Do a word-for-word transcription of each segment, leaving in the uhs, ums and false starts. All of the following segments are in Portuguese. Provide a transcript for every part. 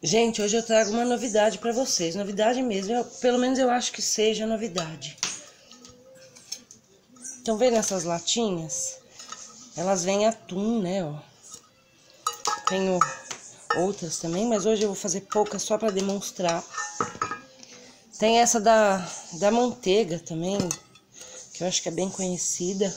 Gente, hoje eu trago uma novidade pra vocês. Novidade mesmo, eu, pelo menos eu acho que seja novidade. Estão vendo essas latinhas? Elas vêm atum, né, ó. Tenho outras também, mas hoje eu vou fazer poucas só pra demonstrar. Tem essa da, da manteiga também, que eu acho que é bem conhecida.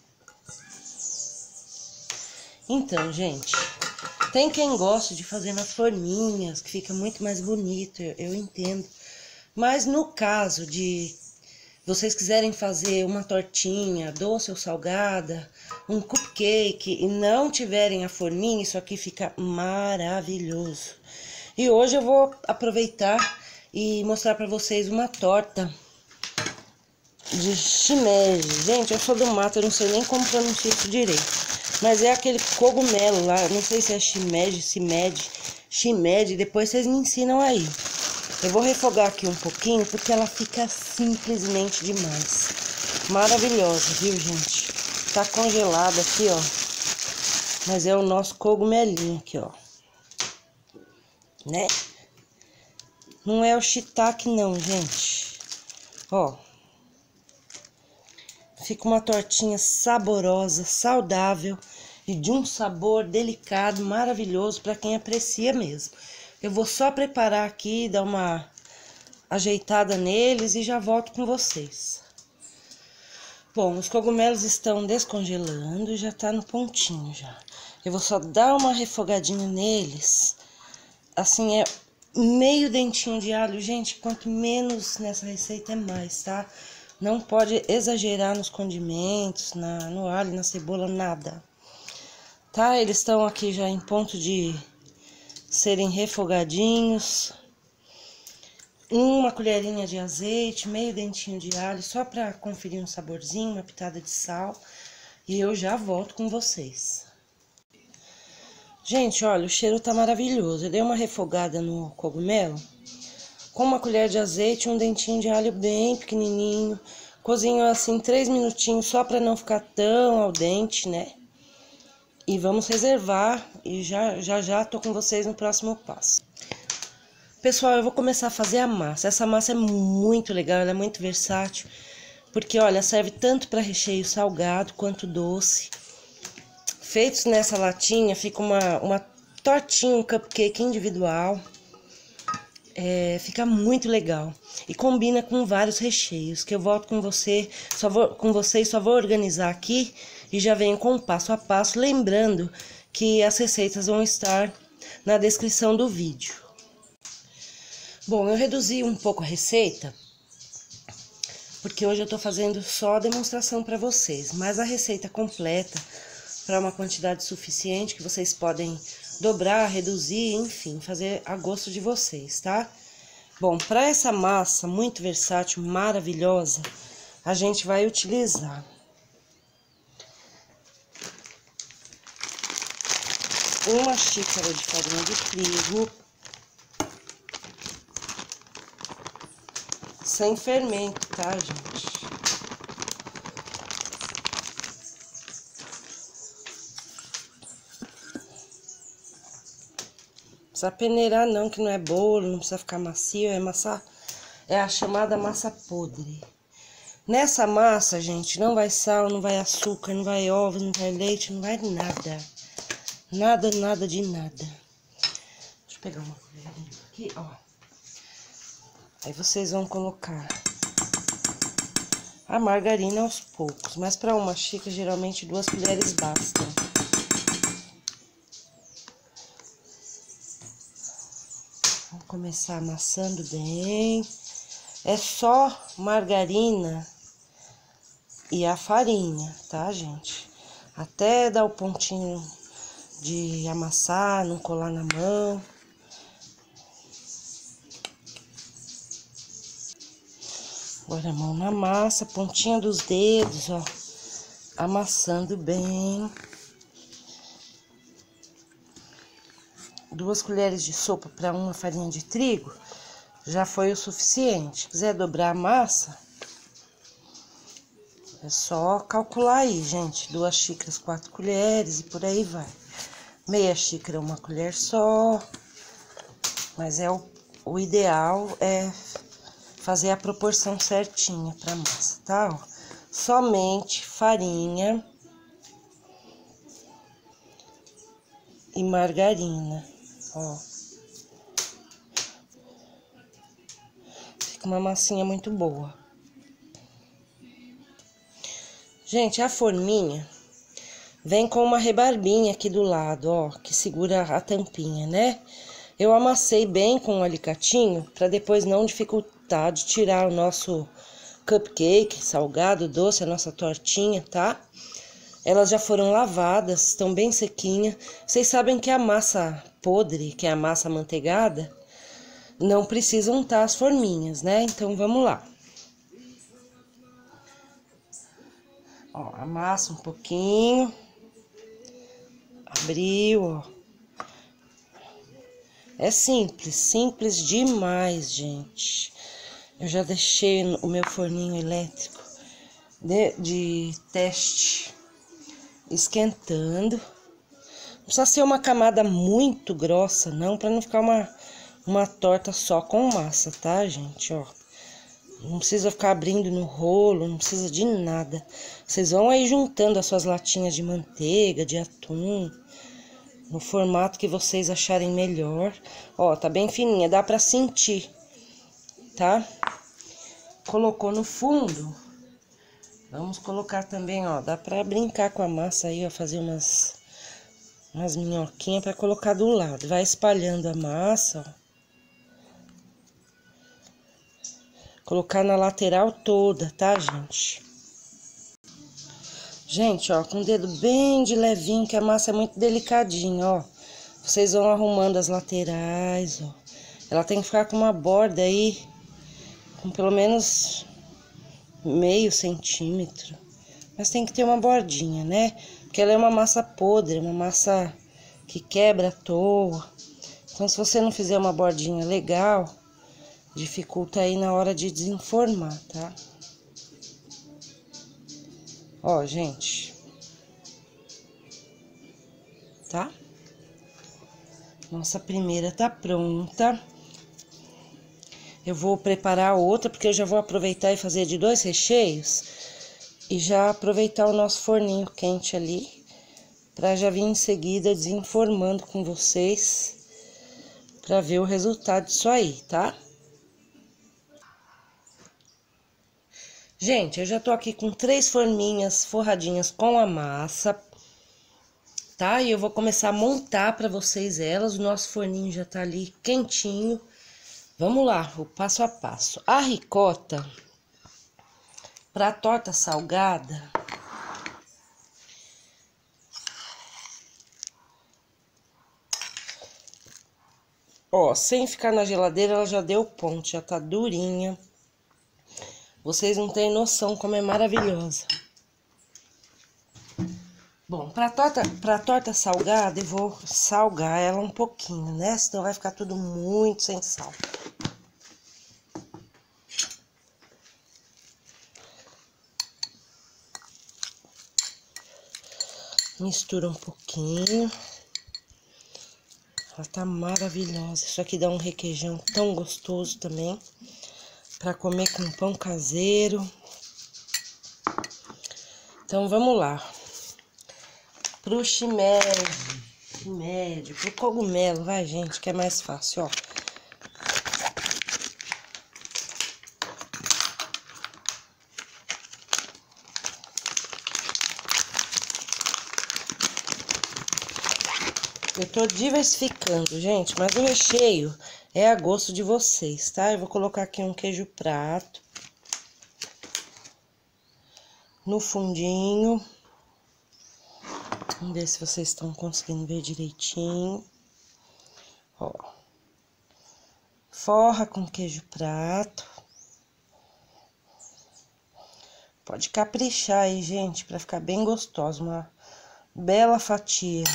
Então, gente, tem quem gosta de fazer nas forminhas, que fica muito mais bonito, eu, eu entendo. Mas no caso de vocês quiserem fazer uma tortinha, doce ou salgada, um cupcake, e não tiverem a forminha, isso aqui fica maravilhoso. E hoje eu vou aproveitar e mostrar pra vocês uma torta de shimeji. Gente, eu sou do mato, eu não sei nem como pronunciar isso direito. Mas é aquele cogumelo lá, não sei se é shimeji, shimeji, shimeji, depois vocês me ensinam aí. Eu vou refogar aqui um pouquinho, porque ela fica simplesmente demais. Maravilhosa, viu, gente? Tá congelada aqui, ó. Mas é o nosso cogumelinho aqui, ó. Né? Não é o shiitake não, gente. Ó. Fica uma tortinha saborosa, saudável e de um sabor delicado, maravilhoso para quem aprecia mesmo. Eu vou só preparar aqui, dar uma ajeitada neles e já volto com vocês. Bom, os cogumelos estão descongelando e já tá no pontinho já. Eu vou só dar uma refogadinha neles. Assim, é meio dentinho de alho. Gente, quanto menos nessa receita é mais, tá? Não pode exagerar nos condimentos, na, no alho, na cebola, nada. Tá? Eles estão aqui já em ponto de serem refogadinhos. Uma colherinha de azeite, meio dentinho de alho, só pra conferir um saborzinho, uma pitada de sal. E eu já volto com vocês. Gente, olha, o cheiro tá maravilhoso. Eu dei uma refogada no cogumelo. Com uma colher de azeite, um dentinho de alho bem pequenininho. Cozinho assim três minutinhos só para não ficar tão al dente, né? E vamos reservar e já já já tô com vocês no próximo passo. Pessoal, eu vou começar a fazer a massa. Essa massa é muito legal, ela é muito versátil. Porque, olha, serve tanto para recheio salgado quanto doce. Feitos nessa latinha, fica uma, uma tortinha, um cupcake individual. É, fica muito legal e combina com vários recheios, que eu volto com você, só vou, com vocês, só vou organizar aqui e já venho com o passo a passo, lembrando que as receitas vão estar na descrição do vídeo. Bom, eu reduzi um pouco a receita, porque hoje eu tô fazendo só a demonstração para vocês, mas a receita completa, para uma quantidade suficiente, que vocês podem dobrar, reduzir, enfim, fazer a gosto de vocês, tá? Bom, para essa massa muito versátil, maravilhosa, a gente vai utilizar uma xícara de farinha de trigo, sem fermento, tá, gente? Não precisa peneirar não, que não é bolo, não precisa ficar macio, é massa, é a chamada massa podre. Nessa massa, gente, não vai sal, não vai açúcar, não vai ovos, não vai leite, não vai nada. Nada, nada de nada. Deixa eu pegar uma colherinha aqui, ó. Aí vocês vão colocar a margarina aos poucos, mas para uma xícara, geralmente duas colheres bastam. Começar amassando bem. É só margarina e a farinha, tá, gente? Até dar o pontinho de amassar, não colar na mão. Agora a mão na massa, pontinha dos dedos, ó. Amassando bem. Duas colheres de sopa para uma farinha de trigo já foi o suficiente. Se quiser dobrar a massa, é só calcular aí, gente. Duas xícaras, quatro colheres e por aí vai. Meia xícara, uma colher só. Mas é o, o ideal é fazer a proporção certinha pra massa, tá? Ó, somente farinha e margarina, ó. Fica uma massinha muito boa. Gente, a forminha vem com uma rebarbinha aqui do lado, ó, que segura a tampinha, né? Eu amassei bem com o alicatinho para depois não dificultar de tirar o nosso cupcake salgado, doce, a nossa tortinha, tá? Elas já foram lavadas, estão bem sequinhas. Vocês sabem que a massa podre, que é a massa amanteigada, não precisa untar as forminhas, né? Então, vamos lá. Ó, amassa um pouquinho. Abriu, ó. É simples, simples demais, gente. Eu já deixei o meu forninho elétrico de, de teste esquentando. Não precisa ser uma camada muito grossa, não, para não ficar uma, uma torta só com massa, tá, gente? Ó, não precisa ficar abrindo no rolo, não precisa de nada. Vocês vão aí juntando as suas latinhas de manteiga, de atum, no formato que vocês acharem melhor. Ó, tá bem fininha, dá pra sentir, tá? Colocou no fundo. Vamos colocar também, ó, dá pra brincar com a massa aí, ó, fazer umas, umas minhoquinhas pra colocar do lado. Vai espalhando a massa, ó. Colocar na lateral toda, tá, gente? Gente, ó, com o dedo bem de levinho, que a massa é muito delicadinha, ó. Vocês vão arrumando as laterais, ó. Ela tem que ficar com uma borda aí, com pelo menos meio centímetro. Mas tem que ter uma bordinha, né? Porque ela é uma massa podre, uma massa que quebra à toa. Então, se você não fizer uma bordinha legal, dificulta aí na hora de desenformar, tá? Ó, gente. Tá? Nossa primeira tá pronta. Eu vou preparar outra, porque eu já vou aproveitar e fazer de dois recheios. E já aproveitar o nosso forninho quente ali, pra já vir em seguida desenformando com vocês, pra ver o resultado disso aí, tá? Gente, eu já tô aqui com três forminhas forradinhas com a massa, tá? E eu vou começar a montar pra vocês elas. O nosso forninho já tá ali quentinho. Vamos lá, o passo a passo. A ricota, pra torta salgada, ó, sem ficar na geladeira, ela já deu ponto, já tá durinha. Vocês não têm noção como é maravilhosa. Bom, pra torta, pra torta salgada, eu vou salgar ela um pouquinho, né? Senão vai ficar tudo muito sem sal. Mistura um pouquinho. Ela tá maravilhosa. Isso aqui dá um requeijão tão gostoso também, pra comer com pão caseiro. Então, vamos lá. Pro shimeji, shimeji, pro cogumelo, vai, gente, que é mais fácil, ó. Eu tô diversificando, gente, mas o recheio é a gosto de vocês, tá? Eu vou colocar aqui um queijo prato no fundinho. Vamos ver se vocês estão conseguindo ver direitinho. Ó. Forra com queijo prato. Pode caprichar aí, gente, pra ficar bem gostoso. Uma bela fatia.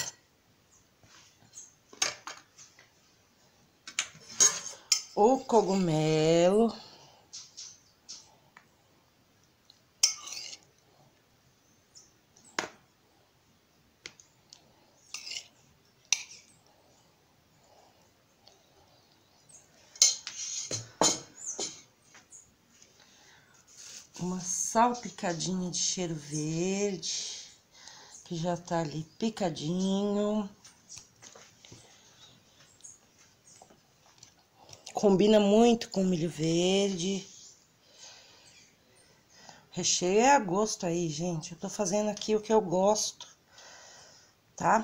O cogumelo. uma salpicadinha de cheiro verde, que já tá ali picadinho. Combina muito com milho verde. Recheio é a gosto aí, gente. Eu tô fazendo aqui o que eu gosto, tá?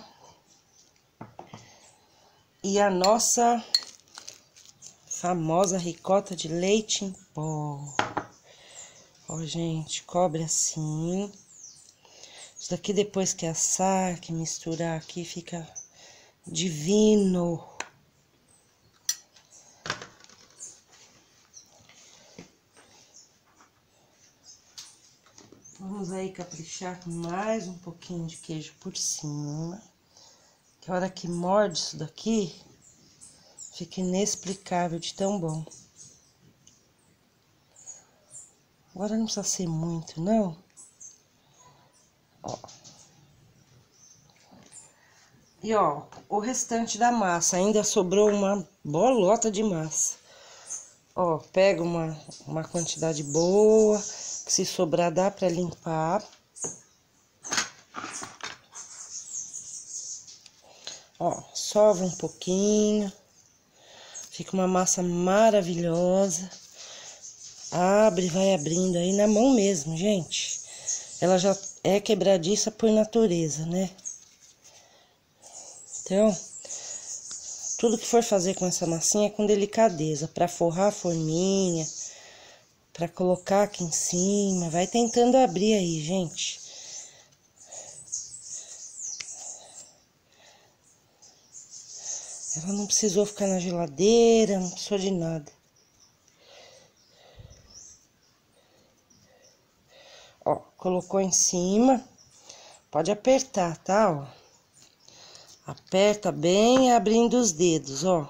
E a nossa famosa ricota de leite em pó. Ó, gente, cobre assim. Isso daqui depois que assar, que misturar aqui, fica divino. Vamos aí caprichar com mais um pouquinho de queijo por cima. Que a hora que morde isso daqui, fica inexplicável de tão bom. Agora não precisa ser muito, não. Ó. E ó, o restante da massa, ainda sobrou uma bolota de massa. Ó, pega uma, uma quantidade boa, que se sobrar dá pra limpar. Ó, sova um pouquinho. Fica uma massa maravilhosa. Abre, vai abrindo aí na mão mesmo, gente. Ela já é quebradiça por natureza, né? Então, tudo que for fazer com essa massinha é com delicadeza, para forrar a forminha, para colocar aqui em cima. Vai tentando abrir aí, gente. Ela não precisou ficar na geladeira, não precisou de nada. Ó, colocou em cima, pode apertar, tá, ó. Aperta bem abrindo os dedos, ó.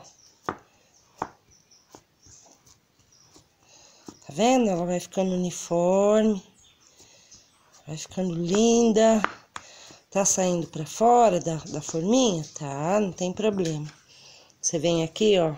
Tá vendo? Ela vai ficando uniforme, vai ficando linda. Tá saindo pra fora da, da forminha? Tá, não tem problema. Você vem aqui, ó.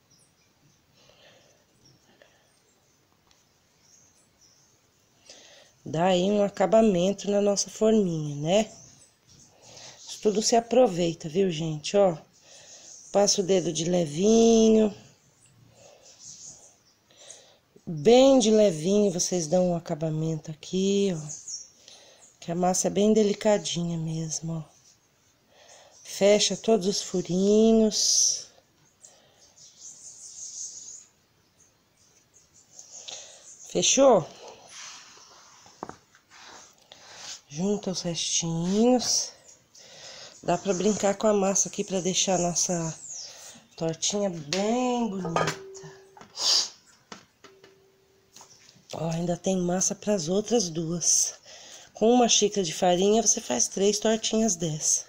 Dá aí um acabamento na nossa forminha, né? Isso tudo se aproveita, viu, gente? Ó, passa o dedo de levinho. Bem de levinho, vocês dão um acabamento aqui, ó. Que a massa é bem delicadinha mesmo, ó. Fecha todos os furinhos. Fechou? Junta os restinhos. Dá pra brincar com a massa aqui pra deixar a nossa tortinha bem bonita. Ó, ainda tem massa pras outras duas. Com uma xícara de farinha, você faz três tortinhas dessa.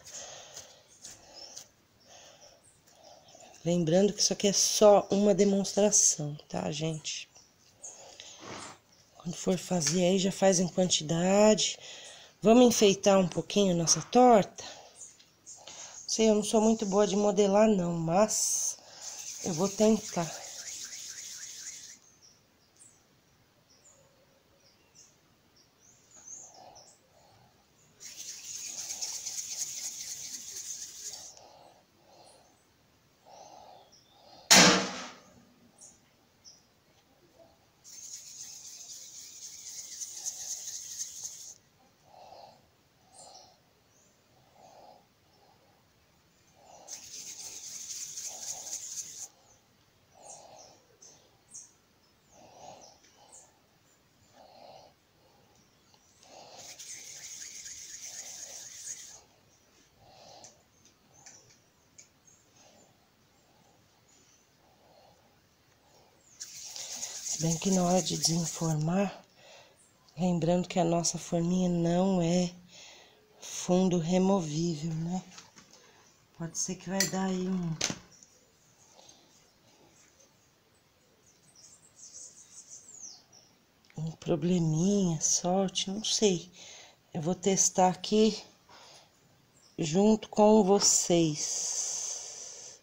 Lembrando que isso aqui é só uma demonstração, tá, gente? Quando for fazer aí, já faz em quantidade. Vamos enfeitar um pouquinho a nossa torta? Sei, eu não sou muito boa de modelar, não, mas eu vou tentar. Se bem que na hora de desenformar, lembrando que a nossa forminha não é fundo removível, né? Pode ser que vai dar aí um... um probleminha, sorte, não sei. Eu vou testar aqui junto com vocês.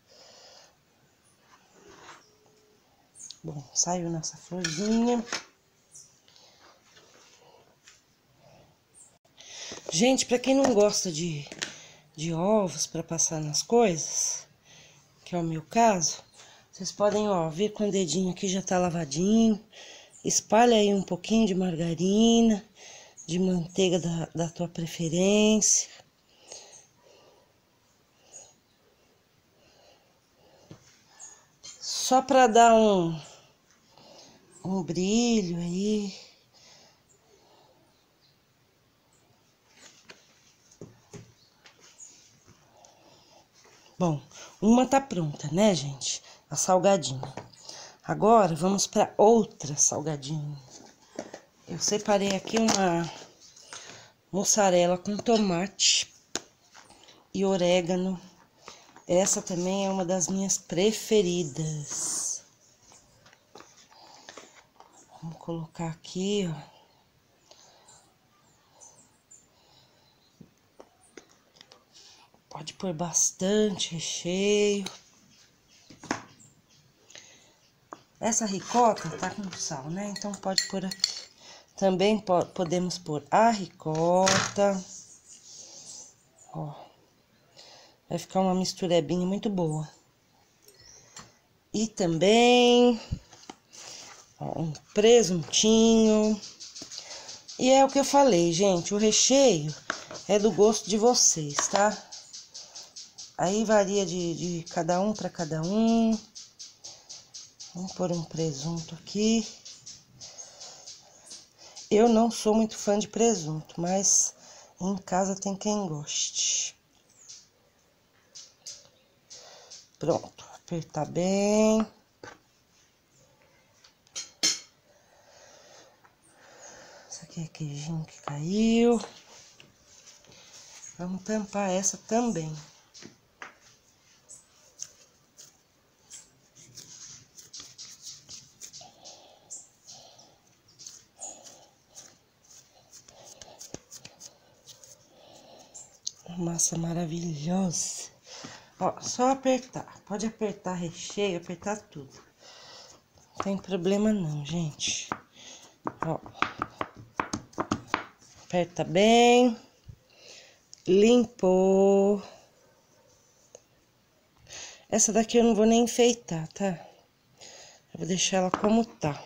Bom, saiu nossa florzinha. Gente, pra quem não gosta de, de ovos pra passar nas coisas, que é o meu caso, vocês podem, ó, vir com o dedinho aqui, já tá lavadinho. Espalha aí um pouquinho de margarina, de manteiga da, da tua preferência. Só pra dar um, um brilho aí. Bom, uma tá pronta, né, gente? A salgadinha. Agora, vamos para outra salgadinha. Eu separei aqui uma mussarela com tomate e orégano. Essa também é uma das minhas preferidas. Vamos colocar aqui, ó. Pode pôr bastante recheio. Essa ricota tá com sal, né? Então pode pôr aqui. Também po podemos pôr a ricota. Ó. Vai ficar uma misturebinha muito boa. E também ó, um presuntinho. E é o que eu falei, gente. O recheio é do gosto de vocês, tá? Aí varia de, de cada um para cada um. Vamos pôr um presunto aqui. Eu não sou muito fã de presunto, mas em casa tem quem goste. Pronto, apertar bem. Essa aqui é queijinho que caiu. Vamos tampar essa também. Massa maravilhosa. Ó, só apertar. Pode apertar recheio, apertar tudo. Não tem problema não, gente. Ó. Aperta bem. Limpou. Essa daqui eu não vou nem enfeitar, tá? Eu vou deixar ela como tá.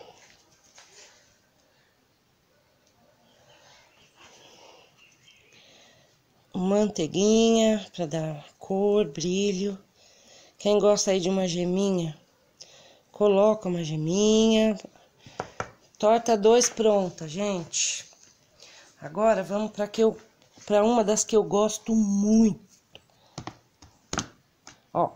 Manteiguinha pra dar cor, brilho. Quem gosta aí de uma geminha, coloca uma geminha. Torta dois pronta, gente. Agora vamos para que eu para uma das que eu gosto muito. Ó.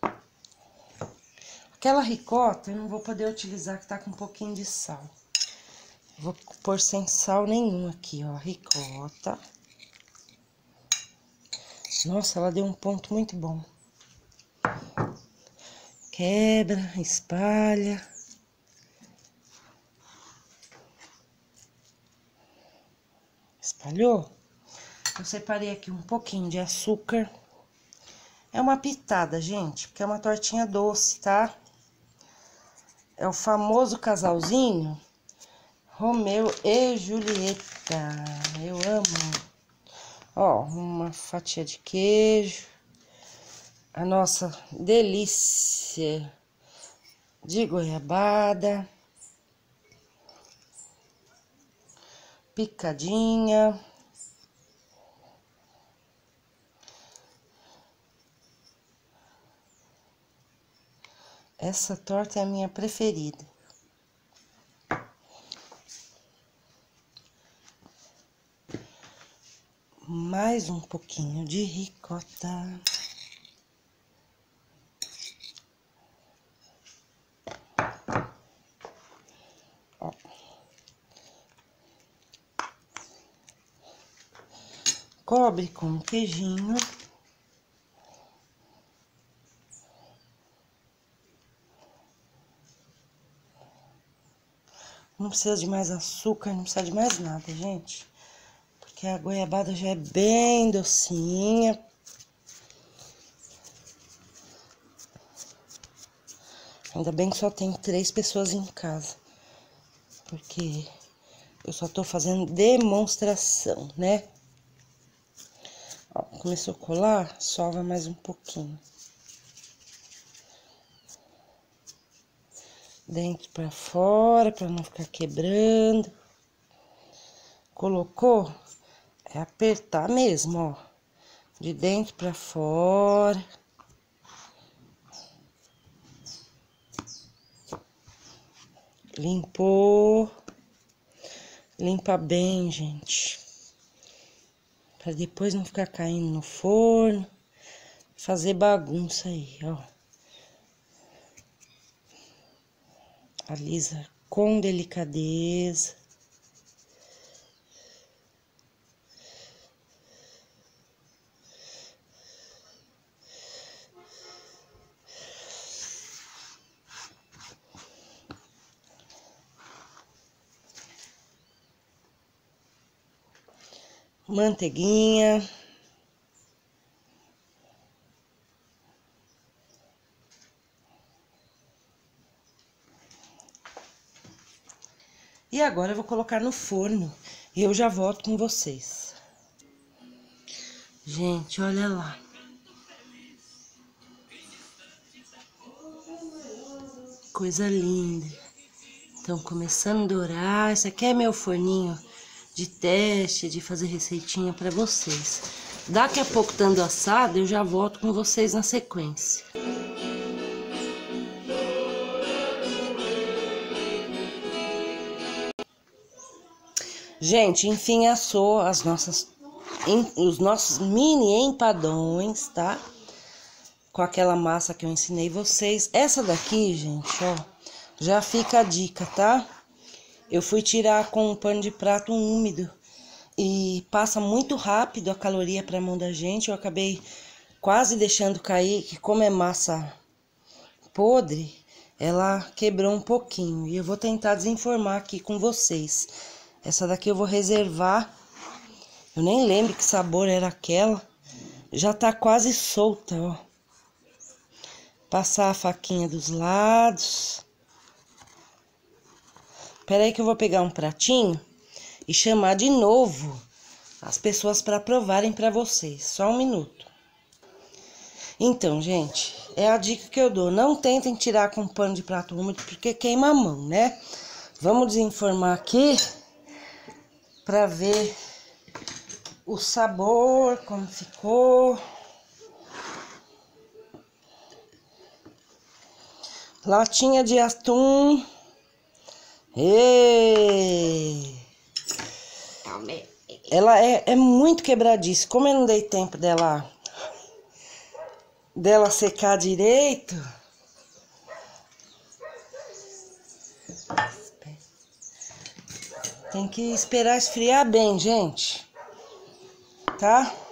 Aquela ricota eu não vou poder utilizar que tá com um pouquinho de sal. Vou pôr sem sal nenhum aqui, ó, ricota. Nossa, ela deu um ponto muito bom. Quebra, espalha. Espalhou? Eu separei aqui um pouquinho de açúcar. É uma pitada, gente, porque é uma tortinha doce, tá? É o famoso casalzinho Romeu e Julieta. Eu amo. Ó, uma fatia de queijo. A nossa delícia de goiabada. Picadinha. Essa torta é a minha preferida. Mais um pouquinho de ricota. Ó. Cobre com queijinho. Não precisa de mais açúcar, não precisa de mais nada, gente. Porque a goiabada já é bem docinha. Ainda bem que só tem três pessoas em casa. Porque eu só tô fazendo demonstração, né? começou a colar, sova mais um pouquinho. Dentro pra fora, pra não ficar quebrando. Colocou, é apertar mesmo, ó. De dentro pra fora. Limpou. Limpa bem, gente. Pra depois não ficar caindo no forno. Fazer bagunça aí, ó. Alisa com delicadeza. Manteiguinha. E agora eu vou colocar no forno e eu já volto com vocês. Gente, olha lá. Coisa linda. Então, começando a dourar. Esse aqui é meu forninho de teste, de fazer receitinha pra vocês. Daqui a pouco, estando assado, eu já volto com vocês na sequência. Gente, enfim, assou as nossas, em, os nossos mini empadões, tá? Com aquela massa que eu ensinei vocês. Essa daqui, gente, ó, já fica a dica, tá? Eu fui tirar com um pano de prato úmido e passa muito rápido a caloria para a mão da gente. Eu acabei quase deixando cair, que como é massa podre, ela quebrou um pouquinho. E eu vou tentar desenformar aqui com vocês. Essa daqui eu vou reservar. Eu nem lembro que sabor era aquela. Já tá quase solta, ó. Passar a faquinha dos lados. Espera aí que eu vou pegar um pratinho e chamar de novo as pessoas para provarem para vocês. Só um minuto. Então, gente, é a dica que eu dou. Não tentem tirar com pano de prato úmido porque queima a mão, né? Vamos desenformar aqui para ver o sabor, como ficou. Latinha de atum. Ei! Ela é, é muito quebradiça. Como eu não dei tempo dela, dela secar direito. Tem que esperar esfriar bem, gente. Tá?